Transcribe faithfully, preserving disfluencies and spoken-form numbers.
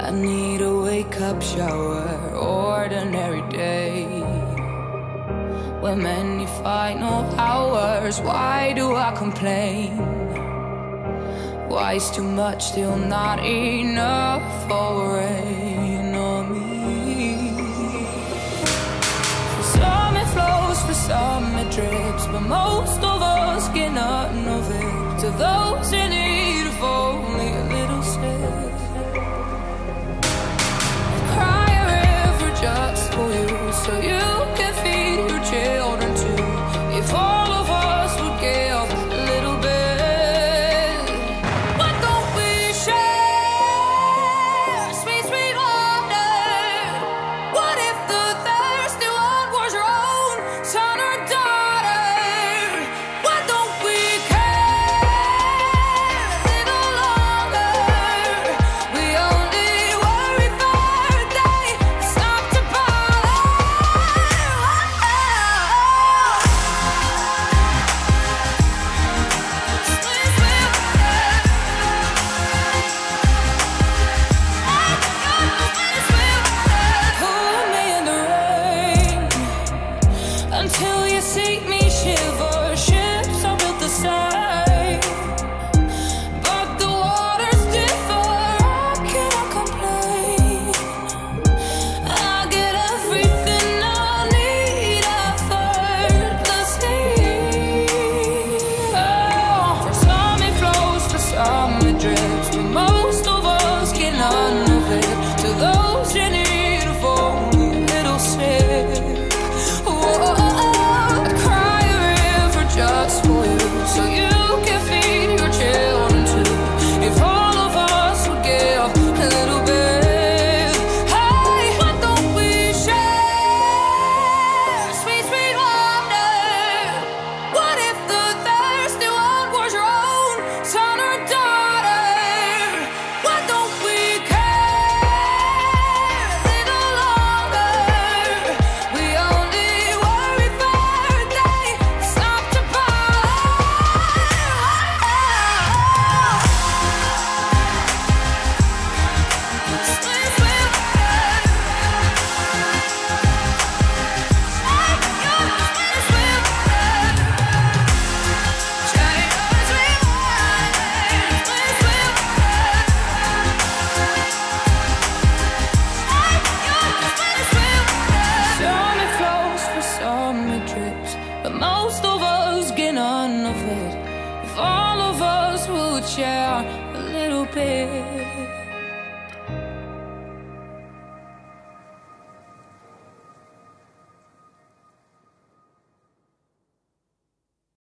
I need a wake-up shower, ordinary day. When many final hours, why do I complain? Why is too much still not enough for rain on me? For some it flows, for some it drips, but most of us get none of it. To those in need of only a little sip, cry a river just for you, so you can feed your children too. If all of us would give a little bit, why don't we share sweet, sweet wonder? What if the thirsty one was your own son or daughter? Why don't we care a little longer? We only worry for a day, stop to bother. Sweet, sweet wonder. Put me in the rain until you see me shiver. Ships are built the same, but the waters differ. I cannot complain. I get everything I need effortlessly. Oh, for some it flows, for some it drips, but most of us get none of it. To those in need of only a little sip, oh, I'd cry a river just for you, so you can feed your children too. If all of us would give a little bit, hey, why don't we share sweet, sweet wonder? What if the thirsty one was your own son or daughter? Why don't we care a little longer? We only worry for a day, stop to bother. Sweet, sweet Some it flows, for some it drips, but most of us get none of it. If all of us would share a little bit.